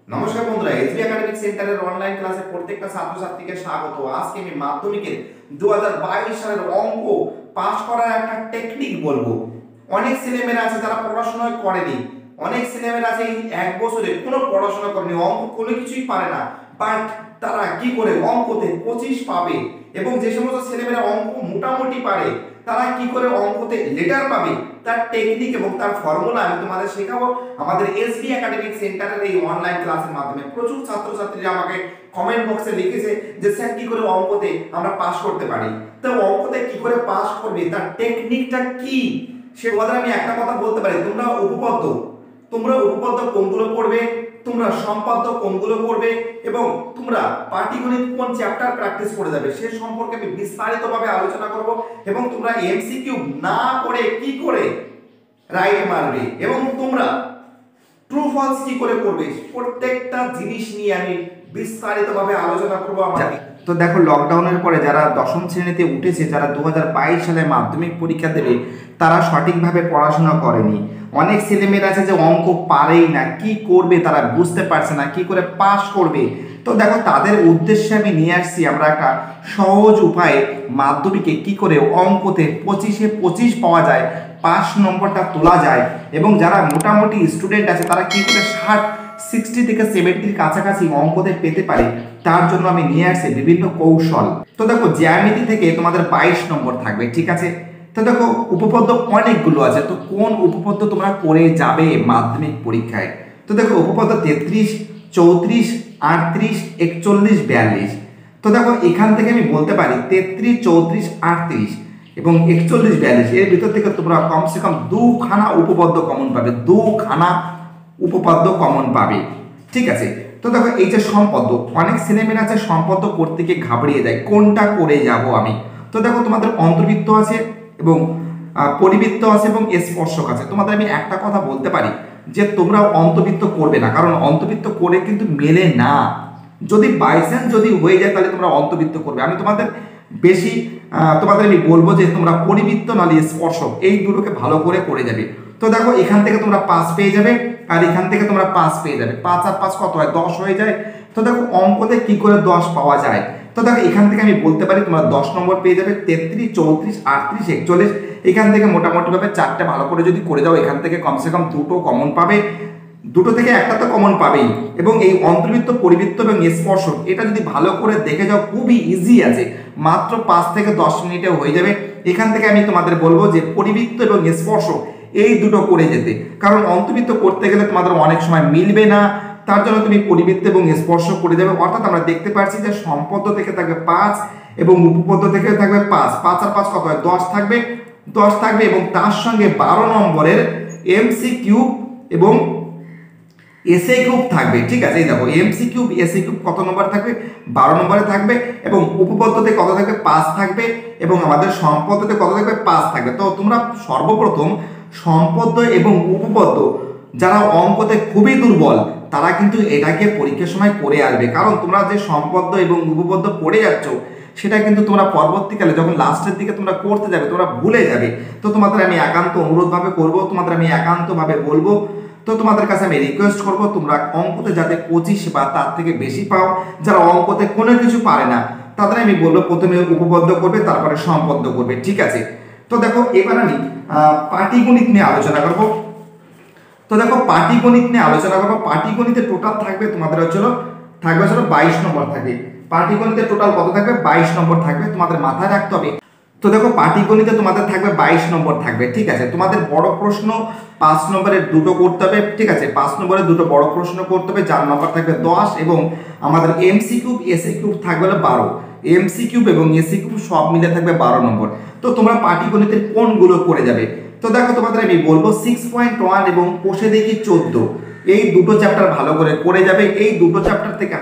নমস্কার বন্ধুরা, SB academic সেন্টারের অনলাইন ক্লাসে প্রত্যেকটা ছাত্রছাত্রীকে স্বাগত। আজকে আমি মাধ্যমিকের 2022 সালের অঙ্ক পাস করার একটা টেকনিক বলবো। অনেক ছেলেমেয়েরা আছে যারা পড়াশোনা করেনি, অনেক ছেলেমেয়েরা আছে এই এক বছরে কোনো পড়াশোনা করেনি, অঙ্ক কোনো কিছুই পারে না, বাট তারা কি করে অঙ্কতে 25 পাবে। এবং যে সমস্ত ছেলেমেয়েরা অঙ্ক মোটামুটি পারে তারা কি করে অঙ্কতে লেটার পাবে, তার টেকনিক এবং তার ফর্মুলা আমি তোমাদের শেখাবো আমাদের এসবি একাডেমিক সেন্টারের এই অনলাইন ক্লাসের মাধ্যমে। প্রচুর ছাত্রছাত্রীরা আমাকে কমেন্ট বক্সে লিখেছে যে স্যার কি করে অঙ্কতে আমরা পাস করতে পারি। তো অঙ্কতে কি করে পাস করবে, তার টেকনিকটা কি, সে কথা আমি একটা কথা বলতে পারি। তোমরা উপপাদ্য কোনগুলো পড়বে, তোমরা সম্পাদ্য কোনগুলো পড়বে এবং তোমরা পাটিগণিত কোন চ্যাপ্টার প্র্যাকটিস করে যাবে সে সম্পর্কে আমি বিস্তারিতভাবে আলোচনা করব। এবং তোমরা এমসিকিউ না করে কি করে রাইট মারবে এবং তোমরা ট্রু ফলস কি করে করবে, প্রত্যেকটা জিনিস নিয়ে আমি বিস্তারিতভাবে আলোচনা করব। তো দেখো, লকডাউনের পরে যারা দশম শ্রেণীতে উঠেছে, যারা 2022 সালে মাধ্যমিক পরীক্ষা দেবে, তারা সঠিকভাবে পড়াশোনা করেনি। অনেক ছেলেমেয়েরা আছে যে অঙ্ক পারেই না, কি করবে তারা বুঝতে পারছে না, কি করে পাস করবে। তো দেখো, তাদের উদ্দেশ্যে আমি নিয়ে আসছি আমরা একটা সহজ উপায়ে মাধ্যমিকে কি করে অঙ্কতে 25-এ 25 পাওয়া যায়, পাস নম্বরটা তোলা যায়। এবং যারা মোটামুটি স্টুডেন্ট আছে তারা কি করে 60 থেকে 70-র কাছাকাছি অঙ্কতে পেতে পারে, তার জন্য আমি নিয়ে আসছি বিভিন্ন কৌশল। তো দেখো, জ্যামিতি থেকে তোমাদের 22 নম্বর থাকবে, ঠিক আছে। তো দেখো, উপপাদ্য অনেকগুলো আছে, তো কোন উপপাদ্য তোমরা করে যাবে মাধ্যমিক পরীক্ষায়। তো দেখো, উপপাদ্য 33, 34, 38, 41, 42। তো দেখো, এখান থেকে আমি বলতে পারি 33, 34, 38 এবং 41, 42 এর ভিতর থেকে তোমরা কমসে কম দুখানা উপপাদ্য কমন পাবে, দুখানা উপপাদ্য কমন পাবে, ঠিক আছে। তো দেখো, এই যে সম্পদ্য, অনেক ছেলেমেয়েরা আছে সম্পদ্য করতে গিয়ে ঘাবড়িয়ে যায়, কোনটা করে যাব আমি। তো দেখো, তোমাদের অন্তর্বৃত্ত আছে এবং পরিবৃত্ত আছে এবং স্পর্শক আছে। তোমাদের আমি একটা কথা বলতে পারি যে তোমরা অন্তর্বৃত্ত করবে না, কারণ অন্তর্বৃত্ত করে কিন্তু মেলে না। যদি বাইচান্স যদি হয়ে যায় তাহলে তোমরা অন্তর্বৃত্ত করবে। আমি তোমাদের আমি বলবো যে তোমরা পরিবৃত্ত নাহলে স্পর্শক এই দুটোকে ভালো করে করে যাবে। তো দেখো, এখান থেকে তোমরা 5 পেয়ে যাবে আর এখান থেকে তোমরা 5 পেয়ে যাবে। 5 আর 5 কত হয়? 10 হয়ে যায়। তো দেখো, অঙ্কতে কি করে 10 পাওয়া যায়। তো দেখো, এখান থেকে আমি বলতে পারি তোমরা 10 নম্বর পেয়ে যাবে। 33, 34, 38, 41 এখান থেকে মোটামুটিভাবে 4টে ভালো করে যদি করে যাও, এখান থেকে কমসে কম দুটো কমন পাবে, দুটো থেকে একটা তো কমন পাবেই। এবং এই অন্তর্বৃত্ত, পরিবৃত্ত এবং স্পর্শক এটা যদি ভালো করে দেখে যাও, খুবই ইজি আছে, মাত্র 5 থেকে 10 মিনিটে হয়ে যাবে। এখান থেকে আমি তোমাদের বলবো যে পরিবৃত্ত এবং স্পর্শক এই দুটো করে যেতে, কারণ অন্তর্বৃত্ত করতে গেলে তোমাদের অনেক সময় মিলবে না, তার জন্য তুমি পরিবৃত্ত এবং স্পর্শক করে যাবে। অর্থাৎ আমরা দেখতে পাচ্ছি যে সম্পদ্য থেকে থাকবে 5 এবং উপপদ্য থেকে থাকবে 5। 5 আর 5 কত হয়? 10 থাকবে, 10 থাকবে এবং তার সঙ্গে 12 নম্বরের এমসিকিউ এবং এসএ কিউব থাকবে, ঠিক আছে। এই দেখো, এমসি কিউব এসএ কিউব কত নম্বর থাকবে? 12 নম্বরে থাকবে। এবং উপপদ্যতে কত থাকবে? 5 থাকবে। এবং আমাদের সম্পদ্যতে কত থাকবে? 5 থাকবে। তো তোমরা সর্বপ্রথম সম্পদ্য এবং উপপদ্য যারা অঙ্কতে খুবই দুর্বল তারা কিন্তু এটাকে পরীক্ষার সময় করে আসবে, কারণ তোমরা যে সম্পদ্য এবং উপপদ্য পড়ে যাচ্ছ সেটা কিন্তু তোমরা পরবর্তীকালে যখন লাস্টের দিকে তোমরা করতে যাবে তোমরা ভুলে যাবে। তো তোমাদের আমি একান্ত অনুরোধভাবে করবো, তোমাদের আমি একান্তভাবে বলবো, তো তোমাদের কাছে আমি রিকোয়েস্ট করব তোমরা অঙ্কতে যাতে 25 বা তার থেকে বেশি পাও। যারা অঙ্কতে কোনো কিছু পারে না তাদের আমি বলবো প্রথমে উপপাদ্য করবে, তারপরে সম্পদ্য করবে, ঠিক আছে। তো দেখো, এবার আমি পাটিগণিত নিয়ে আলোচনা করব। তো দেখো, পাটিগণিত নিয়ে আলোচনা করবো। পাটিগণিতে টোটাল থাকবে তোমাদের হচ্ছিল 22 নম্বর থাকবে। পাটিগণিতে টোটাল কত থাকবে? 22 নম্বর থাকবে, তোমাদের মাথায় রাখতে হবে। তো দেখো, পাটিগণিতে তোমাদের থাকবে 22 নম্বর থাকবে, ঠিক আছে। তোমাদের বড় প্রশ্ন 5 নম্বরের দুটো করতে হবে, ঠিক আছে। 5 নম্বরের দুটো বড় প্রশ্ন করতে হবে, যার নম্বর থাকবে 10 এবং আমাদের এমসি কিউব এসএ কিউব থাকবে 12। এমসি কিউব এবং এসএ কিউব সব মিলে থাকবে 12 নম্বর। তো তোমরা পাটিগণিতের কোনগুলো করে যাবে? তো দেখো, তোমাদের আমি বলবো 6.1 এবং কোষে দেখি 14 এই দুটো চ্যাপ্টার ভালো করে যাবে। এই দুটো চ্যাপ্টার থেকে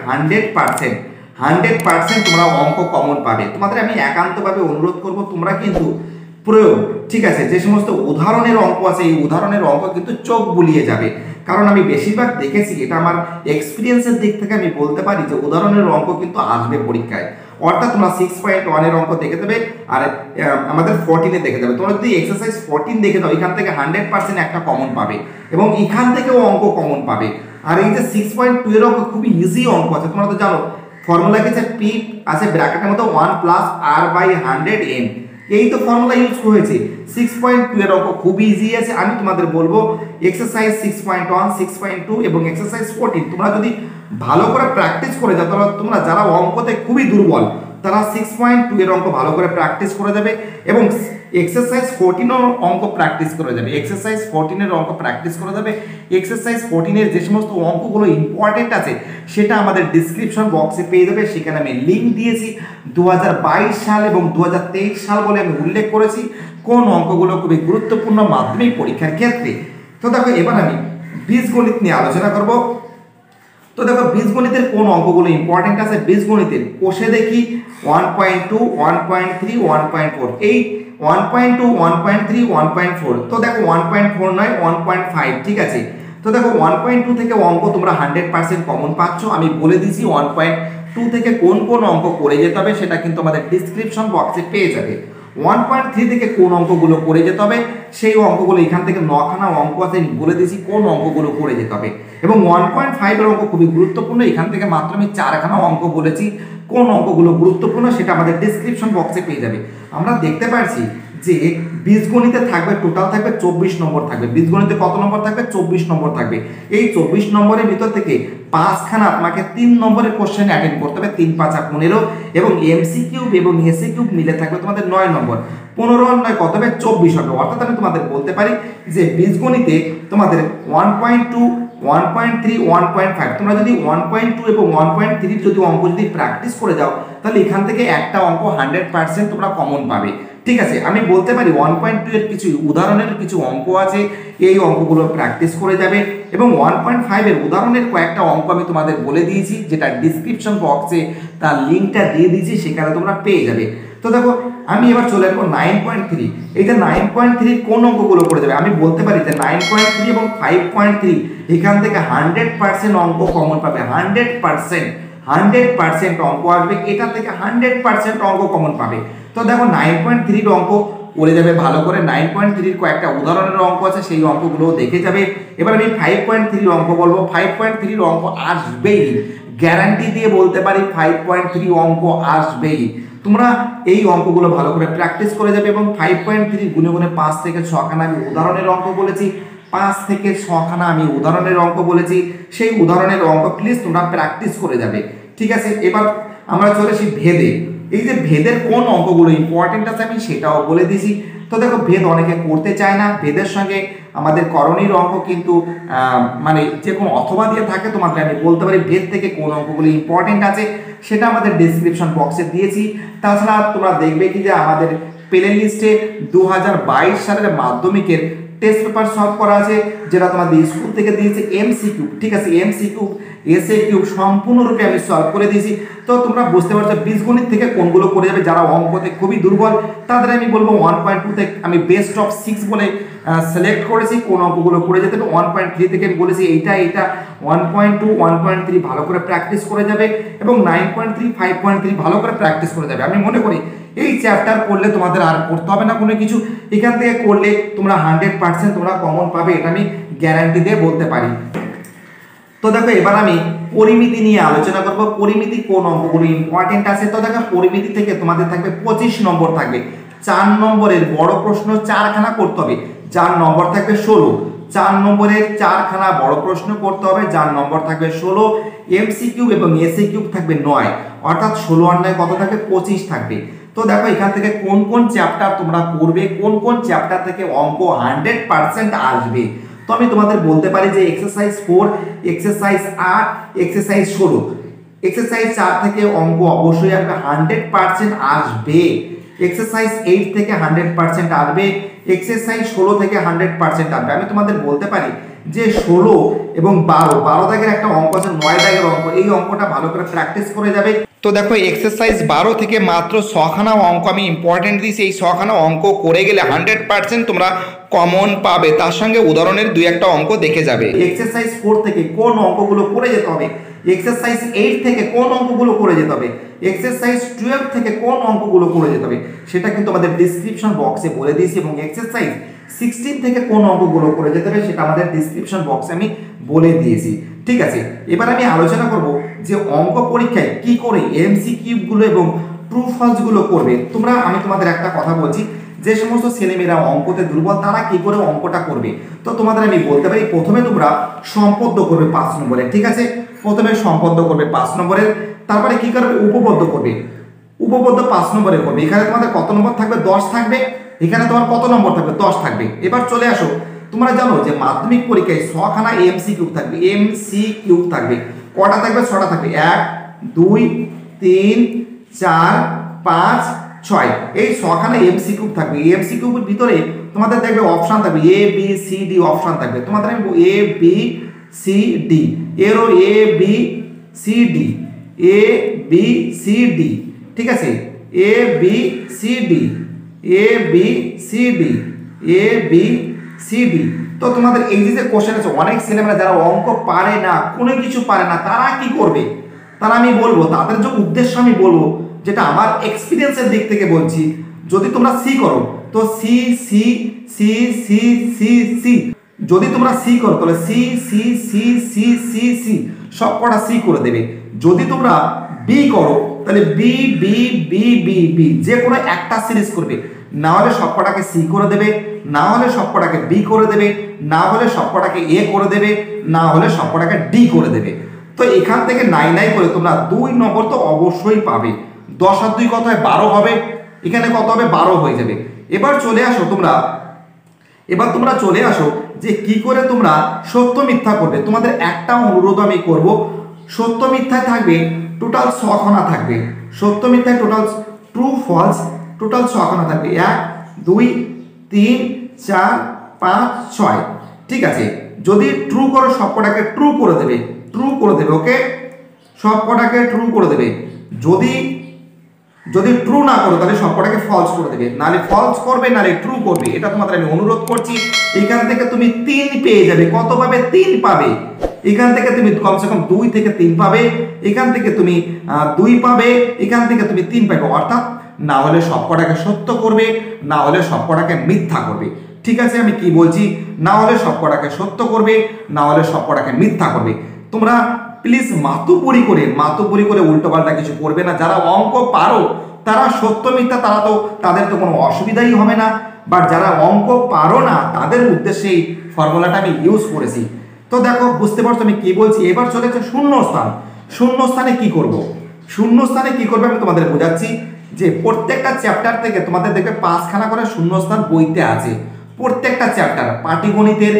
100% তোমরা অঙ্ক কমন পাবে। তোমাদের আমি একান্তভাবে অনুরোধ করব তোমরা কিন্তু প্রয়োগ, ঠিক আছে, যে সমস্ত উদাহরণের অঙ্ক আছে এই উদাহরণের অঙ্ক কিন্তু চোখ বুলিয়ে যাবে, কারণ আমি বেশিরভাগ দেখেছি, এটা আমার এক্সপিরিয়েন্সের দিক থেকে আমি বলতে পারি যে উদাহরণের অঙ্ক কিন্তু আসবে পরীক্ষায়। অর্থাৎ তোমরা 6.1 এর অঙ্ক দেখে দেবে আর আমাদের 14 এ দেখে দেবে। তোমরা যদি এক্সারসাইজ 14 দেখে দাও, এখান থেকে 100% একটা কমন পাবে এবং এখান থেকেও অঙ্ক কমন পাবে। আর এই যে 6.2 এর অঙ্ক খুবই ইজি অঙ্ক আছে, তোমরা তো জানো ফর্মুলা কি আছে, পি আছে ব্র্যাকেটের মধ্যে 1 প্লাস আর বাই 100n, এই তো ফর্মুলা ইউজ হয়েছে। 6.2 এর অঙ্ক খুবই ইজি আছে। আমি তোমাদের বলবো এক্সারসাইজ 6.1, 6.2 এবং এক্সারসাইজ 14 তোমরা যদি ভালো করে প্র্যাকটিস করে যাও, তাহলে তোমরা যারা অঙ্কতে খুবই দুর্বল তারা 6.2 এর অঙ্ক ভালো করে প্র্যাকটিস করে যাবে এবং এক্সারসাইজ 14 এর অঙ্ক প্র্যাকটিস করে যাবে। এক্সারসাইজ 14 এর অঙ্ক প্র্যাকটিস করে যাবে। এক্সারসাইজ 14 এর যে সমস্ত অঙ্কগুলো ইম্পর্টেন্ট আছে সেটা আমাদের ডেসক্রিপশন বক্সে পেয়ে যাবে, সেখানে আমি লিংক দিয়েছি। 2022 সাল এবং 2023 সাল বলে আমি উল্লেখ করেছি কোন অঙ্কগুলো খুবই গুরুত্বপূর্ণ মাধ্যমিক পরীক্ষার ক্ষেত্রে। তো দেখো এবার আমি বীজগণিত নিয়ে আলোচনা করব। তো দেখো বীজগণিতের কোন অঙ্কগুলো ইম্পর্টেন্ট আছে। বীজগণিতের কোষে দেখি 1.2, 1.3, 1.4, এই 1.2, 1.3, 1.4, তো দেখো 1.4 নয় 1.5, ঠিক আছে। তো দেখো 1.2 থেকে অঙ্ক তোমরা 100% কমন পাচ্ছ। আমি বলে দিয়েছি 1.2 থেকে কোন কোন অঙ্ক করে যেতে হবে সেটা কিন্তু আমাদের ডিসক্রিপশন বক্সে পেয়ে যাবে। 1.3 থেকে কোন অঙ্কগুলো করে যেতে হবে সেই অঙ্কগুলো এখান থেকে 9খানা অঙ্ক আছে, বলে দিয়েছি কোন অঙ্কগুলো করে যেতে হবে। এবং 1.5 এর অঙ্ক খুবই গুরুত্বপূর্ণ, এখান থেকে মাত্র আমি 4খানা অঙ্ক বলেছি কোন অঙ্কগুলো গুরুত্বপূর্ণ সেটা আমাদের ডিসক্রিপশন বক্সে পেয়ে যাবে। আমরা দেখতে পাচ্ছি যে বীজগণিতে থাকবে, টোটাল থাকবে 24 নম্বর থাকবে। বীজগণিতে কত নম্বর থাকবে? 24 নম্বর থাকবে। এই 24 নম্বরের ভিতর থেকে 5খানা তোমাকে 3 নম্বরের কোশ্চেন অ্যাটেন্ড করতে হবে, 3 5 15, এবং এমসিকিউ এবং এসিকিউ মিলে থাকবে তোমাদের 9 নম্বর। 15 আর 9 কত হবে? 24 হবে। অর্থাৎ আমি তোমাদের বলতে পারি যে বীজগণিতে তোমাদের 1.2, 1.3, 1.5 তোমরা যদি 1.2 এবং 1.3 যদি অঙ্ক যদি প্র্যাকটিস করে যাও তাহলে এখান থেকে একটা অঙ্ক 100% তোমরা কমন পাবে, ঠিক আছে। আমি বলতে পারি 1.2 এর কিছু উদাহরণের কিছু অঙ্ক আছে, এই অঙ্কগুলো প্র্যাকটিস করে যাবে। এবং 1.5 এর উদাহরণের কয়েকটা অঙ্ক আমি তোমাদের বলে দিয়েছি, যেটা ডিসক্রিপশন বক্সে তার লিঙ্কটা দিয়ে দিয়েছি, সেখানে তোমরা পেয়ে যাবে। তো দেখো আমি এবার চলে আসবো 9.3। এই যে 9.3 কোন অঙ্কগুলো করে যাবে, আমি বলতে পারি যে 9.3 এবং 5.3 এখান থেকে 100% অঙ্ক কমন পাবে। 100% অঙ্ক আসবে, এটা থেকে 100% অঙ্ক কমন পাবে। তো দেখো 9.3 অঙ্ক করে যাবে ভালো করে। 9.3 কয়েকটা উদাহরণের অঙ্ক আছে, সেই অঙ্কগুলো দেখে যাবে। এবার আমি 5.3 অঙ্ক বলবো। 5.3 অঙ্ক আসবেই, গ্যারান্টি দিয়ে বলতে পারি 5.3 অঙ্ক আসবেই। তোমরা এই অঙ্কগুলো ভালো করে প্র্যাকটিস করে যাবে। এবং 5.3 গুণে গুণে 5 থেকে 6খানা আমি উদাহরণের অঙ্ক বলেছি, 5 থেকে 6খানা আমি উদাহরণের অঙ্ক বলেছি, সেই উদাহরণের অঙ্ক প্লিজ তোমরা প্র্যাকটিস করে যাবে, ঠিক আছে। এবার আমরা চলে আসি ভেদে। এই যে ভেদের কোন অঙ্কগুলো ইম্পর্টেন্ট আছে আমি সেটাও বলে দিয়েছি। তো দেখো ভেদ অনেকে করতে চায় না, ভেদের সঙ্গে আমাদের করণীয় অঙ্ক কিন্তু মানে যে কোনো অথবা দিয়ে থাকে, তোমাকে আমি বলতে পারি ভেদ থেকে কোন অঙ্কগুলো ইম্পর্টেন্ট আছে সেটা আমাদের ডেসক্রিপশন বক্সে দিয়েছি। তাছাড়া তোমরা দেখবে কি যে আমাদের প্লে লিস্টে 2022 সালের মাধ্যমিকের টেস্ট পেপার সলভ করা আছে, যেটা তোমাদের স্কুল থেকে দিয়েছে এমসিকিউ, ঠিক আছে। এমসিকিউ এসএকিউ সম্পূর্ণরূপে আমি সলভ করে দিয়েছি। তো তোমরা বুঝতে পারছো বীজগণিত থেকে কোনগুলো করে যাবে। যারা অঙ্কতে খুবই দুর্বল তাদের আমি বলবো 1.2 থেকে আমি বেস্ট অফ 6 বলে সিলেক্ট করেছি কোন অঙ্কগুলো করে যেতে হবে। 1.3 থেকে আমি বলেছি এইটা 1.2, 1.3 ভালো করে প্র্যাকটিস করে যাবে এবং 9.3, 5.3 ভালো করে প্র্যাকটিস করে যাবে। আমি মনে করি এই চ্যাপ্টার করলে তোমাদের আর করতে হবে না কোনো কিছু, এখান থেকে করলে তোমরা 100% তোমরা কমন পাবে, এটা আমি গ্যারান্টি দিয়ে বলতে পারি। তো দেখো এবার আমি পরিমিতি নিয়ে আলোচনা করব। পরিমিতি কোন অঙ্কগুলো ইম্পর্টেন্ট আছে। তো দেখো পরিমিতি থেকে তোমাদের থাকবে 25 নম্বর থাকবে। 4 নম্বরের বড় প্রশ্ন 4খানা করতে হবে, 4 নম্বর থাকবে 16। 4 নম্বরের 4খানা বড় প্রশ্ন করতে হবে, যার নম্বর থাকবে 16। এমসিকিউ এবং এসিকিউ থাকবে 9, অর্থাৎ 16 আর 9 কত থাকবে? 25 থাকবে। তো দেখো এখান থেকে কোন কোন চ্যাপ্টার তোমরা করবে, কোন কোন চ্যাপ্টার থেকে অঙ্ক 100% আসবে। তো আমি তোমাদের বলতে পারি যে এক্সারসাইজ 4, এক্সারসাইজ 8, এক্সারসাইজ 16, এক্সারসাইজ 4 থেকে অঙ্ক অবশ্যই আসবে, 100% আসবে। এক্সারসাইজ 8 থেকে 100% আসবে, এক্সারসাইজ 16 থেকে 100% আসবে। আমি তোমাদের বলতে পারি যে 16 এবং 12 দাগের একটা অঙ্ক আছে, 9 দাগের অঙ্ক, এই অঙ্কটা ভালো করে প্র্যাকটিস করে যাবে। তো দেখো এক্সারসাইজ 12 থেকে মাত্র 6খানা অঙ্ক আমি ইম্পর্টেন্ট দিয়েছি, এই 6খানা অঙ্ক করে গেলে 100% তোমরা কমন পাবে। তার সঙ্গে উদাহরণের 2-1টা অঙ্ক দেখে যাবে। এক্সারসাইজ 4 থেকে কোন অঙ্কগুলো করে যেতে হবে, এক্সারসাইজ 8 থেকে কোন অঙ্কগুলো করে যেতে হবে, এক্সারসাইজ 12 থেকে কোন অঙ্কগুলো করে যেতে হবে সেটা কিন্তু আমাদের ডেসক্রিপশন বক্সে বলে দিয়েছি। এবং এক্সারসাইজ 16 থেকে কোন অঙ্কগুলো করে যেতে হবে সেটা আমাদের ডেসক্রিপশন বক্সে আমি বলে দিয়েছি। ঠিক আছে, এবার আমি আলোচনা করব যে অঙ্ক পরীক্ষায় কি করে এমসিকিউ গুলো এবং ট্রু ফলস গুলো করবে। আমি তোমাদের একটা কথা বলছি, যে সমস্ত ছেলেমেয়েরা অঙ্কতে দুর্বল তারা কি করে অঙ্কটা করবে। তো তোমাদের আমি বলতে পারি, প্রথমে তোমরা সম্পদ্য করবে 5 নম্বরের। ঠিক আছে, প্রথমে সম্পদ্য করবে 5 নম্বরের, তারপরে কি করবে উপপদ্য করবে। উপপদ্য 5 নম্বরের করবে। এখানে তোমাদের কত নম্বর থাকবে? 10 থাকবে। এখানে তোমার কত নম্বর থাকবে? 10 থাকবে। এবার চলে আসো, তোমরা জানো যে মাধ্যমিক পরীক্ষায় 6খানা এমসিকিউ থাকবে। এমসিকিউ থাকবে কটা থাকবে? 6টা থাকবে। 1 2 3 4 5 6, এই 6খানা এমসিকিউ থাকবে। এমসিকিউ এর ভিতরে তোমাদের দেখবে অপশন থাকবে A B C D option থাকবে। তোমাদের আমি এ বি সি ডি, এরও A B C D, A B C D. ঠিক আছে, A B C D, A B C D, A B C D. তো তোমাদের এই যে কোশ্চেন আছে, অনেক ছেলেমেয়েরা যারা অঙ্ক পারে না, কোনো কিছু পারে না, তারা কি করবে? তারা আমি বলবো, তাদের যে উদ্দেশ্য আমি বলবো, যেটা আমার এক্সপিরিয়েন্সের দিক থেকে বলছি, যদি তোমরা সি করো তো C C C C C C, যদি তোমরা সি করো তাহলে C C C C C C সব কটা সি করে দেবে। যদি তোমরা বি করো তাহলে B B B B B, যে কোনো একটা সিরিজ করবে। না হলে সবকটাকে সি করে দেবে, না হলে সবকটাকে বি করে দেবে, না হলে সবকটাকে এ করে দেবে, না হলে সবকটাকে ডি করে দেবে। তো এখান থেকে নাই নাই করে তোমরা 2 নম্বর তো অবশ্যই পাবে। 10 আর 2 কত হয়? 12 হবে। এখানে কত হবে? 12 হয়ে যাবে। এবার চলে আসো যে কি করে তোমরা সত্য মিথ্যা করবে। তোমাদের একটা অনুরোধ আমি করব, সত্য মিথ্যায় থাকবে টোটাল 6খানা থাকবে। সত্য মিথ্যায় টোটাল ট্রু ফলস টোটাল 6খানা থাকবে। 1 2 3 4 5 6। ঠিক আছে, যদি ট্রু করো সবকটাকে ট্রু করে দেবে, ট্রু করে দেবে। ওকে, সবকটাকে ট্রু করে দেবে। যদি ট্রু না করো তাহলে সবকটাকে ফলস করে দেবে, নালে ফলস করবে নালে ট্রু করবে। এটা তোমাদের আমি অনুরোধ করছি। এখান থেকে তুমি 3 পেয়ে যাবে। কত পাবে? 3 পাবে। এখান থেকে তুমি কমসে কম 2 থেকে 3 পাবে, এখান থেকে তুমি 2 পাবে, এখান থেকে তুমি 3 পাবে। অর্থাৎ না হলে সবকটাকে সত্য করবে, না হলে সবকটাকে মিথ্যা করবে। ঠিক আছে, আমি কি বলছি? না হলে সবকটাকে সত্য করবে, না হলে সবকটাকে মিথ্যা করবে। তোমরা প্লিজ মাতুপুরি করে উল্টোপাল্টা কিছু করবে না। যারা অঙ্ক পারো তারা সত্য মিথ্যা তাদের তো কোনো অসুবিধাই হবে না। বাট যারা অঙ্ক পারো না তাদের উদ্দেশ্যে এই ফর্মুলাটা আমি ইউজ করেছি। তো দেখো, বুঝতে পারছো আমি কি বলছি। এবার চলে যাচ্ছে শূন্যস্থান। শূন্যস্থানে কি করব? শূন্যস্থানে কি করবে আমি তোমাদের বোঝাচ্ছি। যে প্রত্যেকটা চ্যাপ্টার থেকে তোমাদের দেখবে 5খানা করে শূন্যস্থান বইতে আছে। প্রত্যেকটা চ্যাপ্টার পাটিগণিতের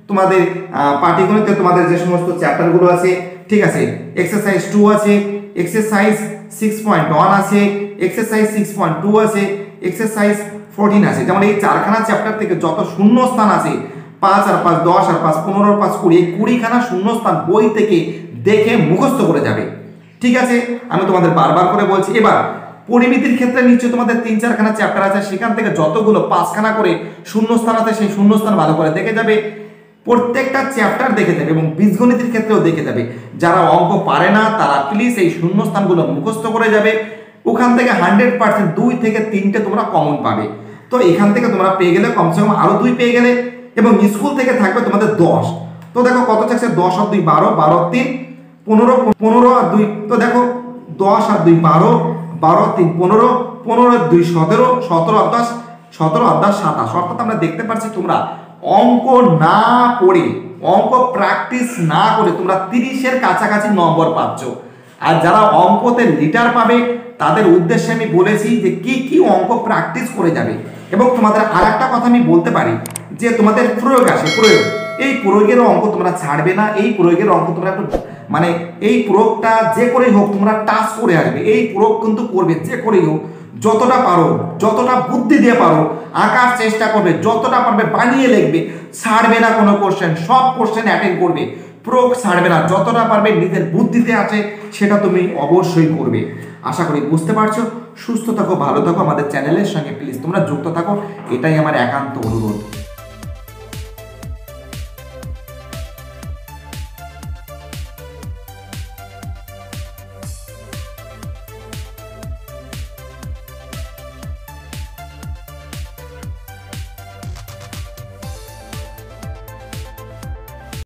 তোমাদের যে সমস্ত চ্যাপ্টারগুলো আছে, ঠিক আছে, এক্সারসাইজ 2 আছে, এক্সারসাইজ 6.1 আছে, এক্সারসাইজ 6.2 আছে, এক্সারসাইজ 14 আছে। যেমন এই 4খানা চ্যাপ্টার থেকে যত শূন্যস্থান আছে, 5 আর 5 10 আর 5 15 আর 5 20, 20খানা শূন্যস্থান বই থেকে দেখে মুখস্থ করে যাবে। ঠিক আছে, আমি তোমাদের বারবার করে বলছি। এবার পরিমিতির ক্ষেত্রে নিশ্চয়ই তোমাদের 3-4খানা চ্যাপ্টার আছে, সেখান থেকে যতগুলো 5খানা করে শূন্যস্থান আছে সেই শূন্যস্থান ভালো করে দেখে যাবে। প্রত্যেকটা চ্যাপ্টার দেখে যাবে এবং বীজগণিতের ক্ষেত্রেও দেখে যাবে। যারা অঙ্ক পারে না তারা প্লিজ এই শূন্যস্থানগুলো মুখস্থ করে যাবে। ওখান থেকে 100% 2 থেকে 3টে তোমরা কমন পাবে। তো এখান থেকে তোমরা পেয়ে গেলে কমসে কম আরো 2 পেয়ে গেলে, এবং স্কুল থেকে থাকবে তোমাদের 10। তো দেখো কত থাকছে? 10 আর 2 12, 12 আর 3 15, 15 আর 2, তো দেখো 10 আর 2 12, 12 আর 3 15, 15 আর 2 17, 17 আর 10 17 আর 10 27। অর্থাৎ আমরা দেখতে পাচ্ছি তোমরা অঙ্ক না পড়ে, অঙ্ক প্র্যাকটিস না করে তোমরা 30-এর কাছাকাছি নম্বর পাচ্ছ। আর যারা অঙ্কতে লিটার পাবে তাদের উদ্দেশ্যে আমি বলেছি যে কি কি অঙ্ক প্র্যাকটিস করে যাবে। এবং তোমাদের আরেকটা কথা আমি বলতে পারি যে তোমাদের প্রয়োগ আসে, এই প্রয়োগের অঙ্ক তোমরা ছাড়বে না। এই প্রয়োগের অঙ্ক তোমরা এই প্রয়োগটা যে করেই হোক তোমরা টাচ করে আসবে। এই প্রয়োগ কিন্তু করবে যে করেই হোক, যতটা পারো, যতটা বুদ্ধি দিয়ে পারো আঁকার চেষ্টা করবে, যতটা পারবে বানিয়ে লিখবে, ছাড়বে না কোনো কোশ্চেন, সব কোশ্চেন অ্যাটেন্ড করবে, প্রয়োগ ছাড়বে না। যতটা পারবে নিজের বুদ্ধিতে আছে সেটা তুমি অবশ্যই করবে। আশা করি বুঝতে পারছো। সুস্থ থাকো, ভালো থাকো, আমাদের চ্যানেলের সঙ্গে প্লিজ তোমরা যুক্ত থাকো, এটাই আমার একান্ত অনুরোধ।